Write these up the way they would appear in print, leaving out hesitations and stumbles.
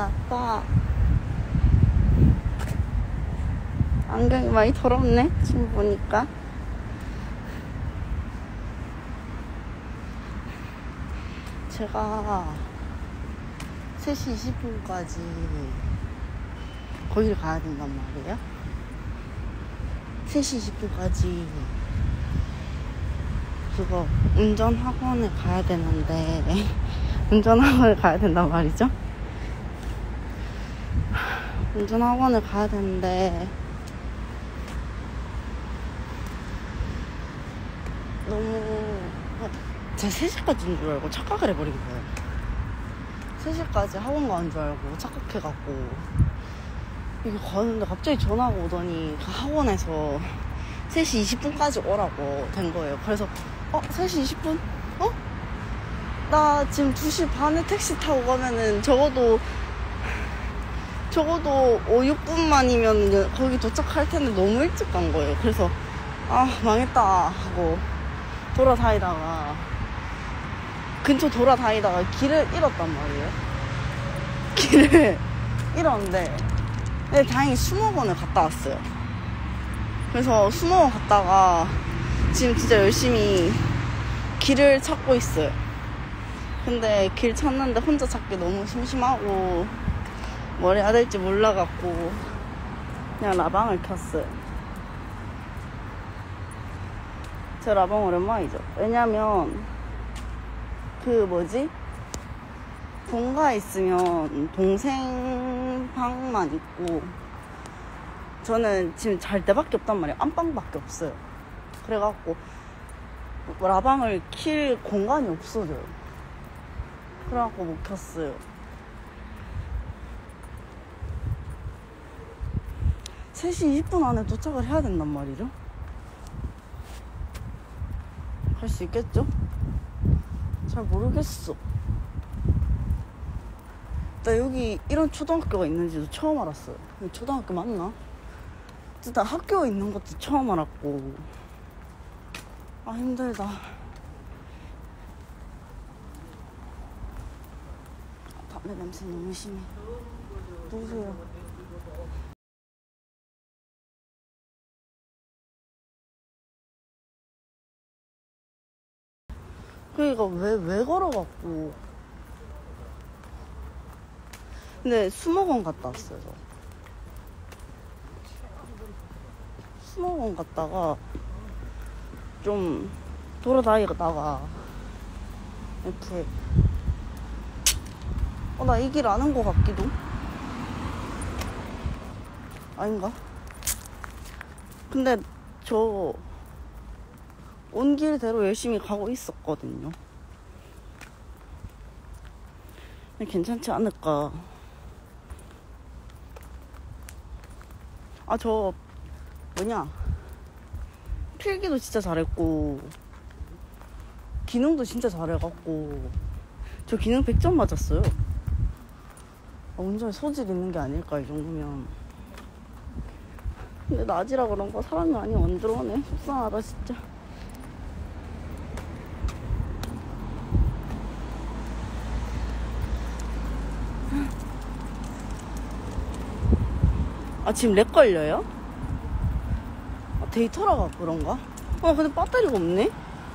아파. 안경이 많이 더럽네, 지금 보니까. 제가 3시 20분까지 거기를 가야 된단 말이에요. 3시 20분까지 그거 운전학원에 가야 되는데 운전학원에 가야 된단 말이죠. 운전학원에 가야 되는데 너무 제가 3시까지인 줄 알고 착각을 해버린 거예요. 3시까지 학원 가는 줄 알고 착각해갖고 이게 가는데 갑자기 전화가 오더니 그 학원에서 3시 20분까지 오라고 된 거예요. 그래서 3시 20분? 나 지금 2시 반에 택시 타고 가면은 적어도 5, 6분만이면 거기 도착할 텐데 너무 일찍 간 거예요. 그래서 망했다 하고 근처 돌아다니다가 길을 잃었단 말이에요. 길을 잃었는데 다행히 수목원을 갔다 왔어요. 그래서 수목원 갔다가 지금 진짜 열심히 길을 찾고 있어요. 근데 길 찾는데 혼자 찾기 너무 심심하고 뭘 해야 될지 몰라갖고 그냥 라방을 켰어요. 저 라방 오랜만이죠. 왜냐면 본가에 있으면 동생 방만 있고 저는 지금 잘 때밖에 없단 말이에요. 안방밖에 없어요. 그래갖고 라방을 킬 공간이 없어져요. 그래갖고 못 켰어요. 3시 20분 안에 도착을 해야 된단 말이죠. 갈 수 있겠죠? 잘 모르겠어. 나 여기 이런 초등학교가 있는지도 처음 알았어요. 초등학교 맞나? 일단 학교에 있는 것도 처음 알았고. 힘들다. 담배 냄새 너무 심해. 누구세요? 그러니까 왜 걸어갖고. 근데 수목원 갔다 왔어요. 수목원 갔다가 좀 돌아다니다가 이렇게 나 이 길 아는 것 같기도. 아닌가? 근데 저 온 길대로 열심히 가고 있었거든요. 괜찮지 않을까. 저 필기도 진짜 잘했고 기능도 진짜 잘해갖고 저 기능 100점 맞았어요. 운전에 소질 있는 게 아닐까, 이 정도면. 근데 낮이라 그런가 사람이 많이 안 들어오네. 속상하다 진짜. 지금 렉 걸려요? 데이터라가 그런가? 근데 배터리가 없네?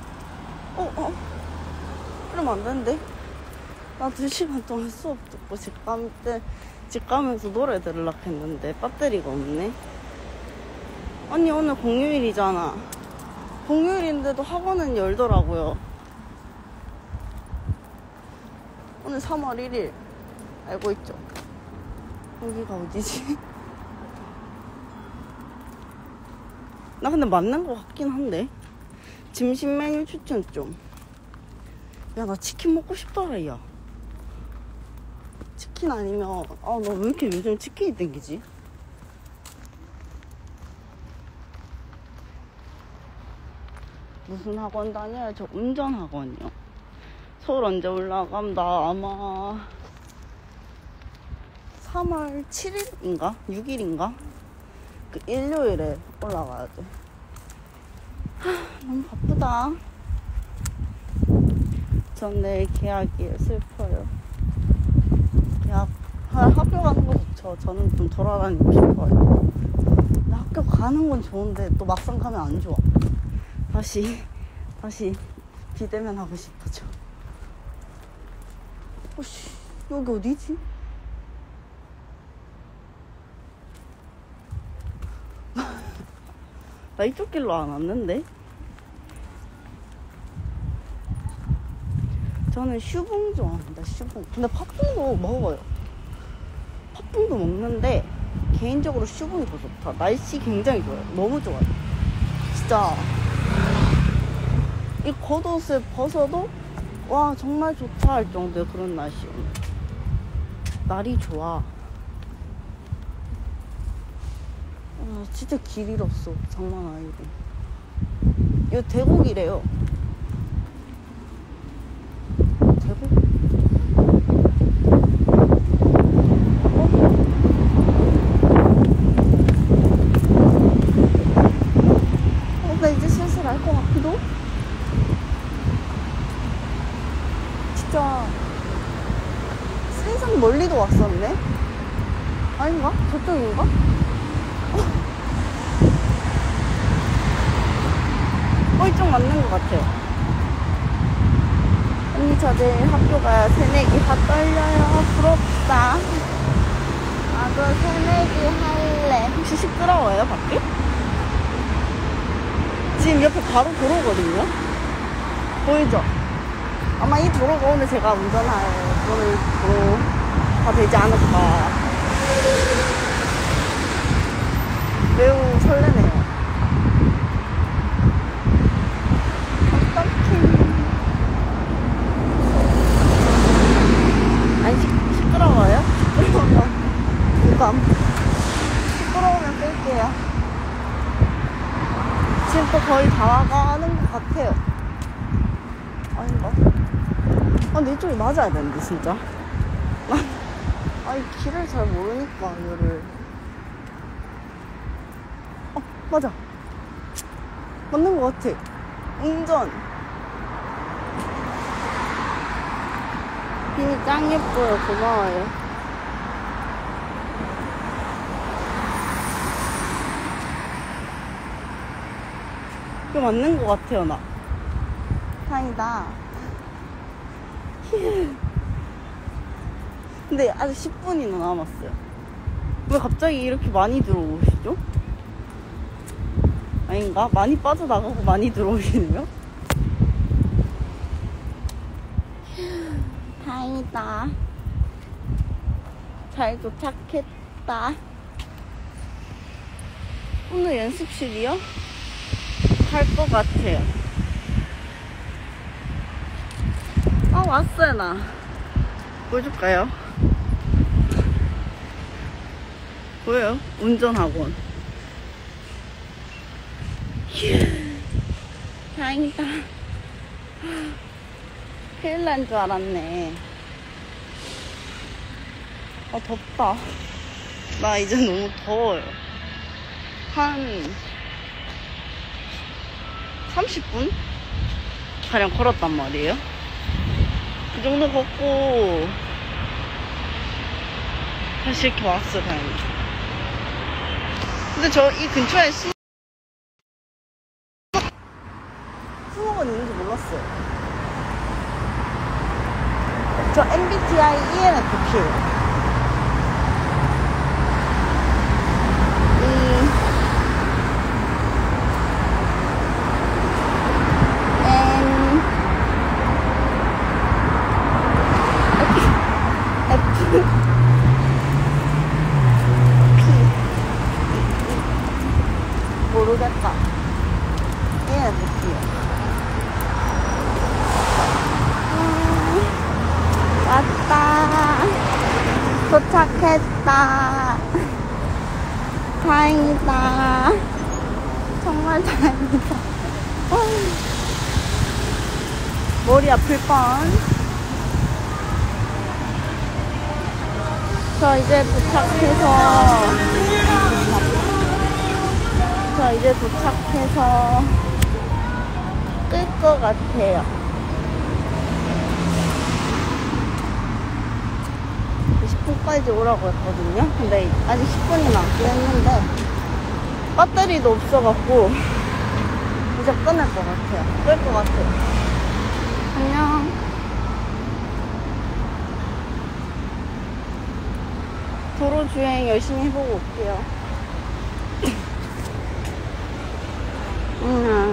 그러면 안 되는데? 나 2시간 동안 수업 듣고 집 가면서 노래 들으려고 했는데 배터리가 없네? 아니, 오늘 공휴일이잖아. 공휴일인데도 학원은 열더라고요. 오늘 3월 1일. 알고 있죠? 여기가 어디지? 나 근데 맞는 것 같긴 한데. 점심 메뉴 추천 좀. 야, 나 치킨 먹고 싶더라, 야. 치킨 아니면 나 왜 이렇게 요즘 치킨이 땡기지? 무슨 학원 다녀요? 저 운전학원이요. 서울 언제 올라가면 나 아마 3월 7일인가? 6일인가? 그 일요일에 올라가야 돼. 너무 바쁘다. 전 내일 계약이에요. 슬퍼요. 계약 그냥 학교 가는 거 좋죠. 저는 좀 돌아다니고 싶어요. 근데 학교 가는 건 좋은데 또 막상 가면 안 좋아. 다시 비대면 하고 싶어져. 오씨, 여기 어디지? 나 이쪽 길로 안 왔는데? 저는 슈붕 좋아합니다. 슈붕. 근데 팥붕도 먹어요. 팥붕도 먹는데 개인적으로 슈붕이 더 좋다. 날씨 굉장히 좋아요. 너무 좋아요. 진짜 이 겉옷을 벗어도 와 정말 좋다 할 정도의 그런 날씨. 날이 좋아. 진짜 길 잃었어. 장난 아니고. 이거 대곡이래요. 대곡? 나 이제 슬슬 알 것 같기도? 진짜 세상 멀리도 왔었네? 아닌가? 저쪽인가? 이쪽 맞는 것 같아요. 언니 저 내일 학교 가요. 새내기 다 떨려요. 부럽다. 나도 새내기 할래. 혹시 시끄러워요 밖에? 지금 옆에 바로 도로거든요. 보이죠? 아마 이 도로가 오늘 제가 운전할 오늘 도로가 되지 않을까. 매우 설레네요. 시끄러워요? 시끄러우면 무감. 시끄러우면 끌게요. 지금 또 거의 다 와가는 것 같아요. 아닌가? 근데 이쪽이 맞아야 되는데 진짜. 이 길을 잘 모르니까 이거를. 맞아. 맞는 것 같아. 운전. 비니 짱 예뻐요. 고마워요. 이거 맞는 것 같아요, 나. 다행이다. 근데 아직 10분이나 남았어요. 왜 갑자기 이렇게 많이 들어오시죠? 아닌가? 많이 빠져나가고 많이 들어오시네요? 다행이다. 잘 도착했다. 오늘 연습실이요? 갈 것 같아요. 왔어요, 나. 보여줄까요? 보여요? 운전학원. 휴, 다행이다. 큰일 난 줄 알았네. 덥다. 나 이제 너무 더워요. 한 30분? 가량 걸었단 말이에요. 그 정도 걷고 다시 이렇게 왔어, 다행히. 근데 저 이 근처에 수목원 있는지 몰랐어요. 저 MBTI ENFP예요. 모르겠다. ENFP요. 왔다. 도착했다. 다행이다. 정말 다행이다. 머리 아플 뻔. 저 이제 도착해서 끌 것 같아요. 20분 10분까지 오라고 했거든요. 근데 아직 10분이 남긴 했는데 배터리도 없어갖고 이제 끊을 것 같아요. 끌 것 같아요. 안녕. 도로 주행 열심히 해보고 올게요.